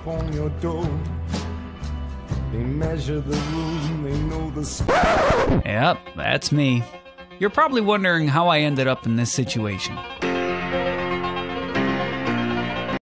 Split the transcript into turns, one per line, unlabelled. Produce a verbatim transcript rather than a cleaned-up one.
on your door. They measure the room, they know the space.
Yep, that's me. You're probably wondering how I ended up in this situation.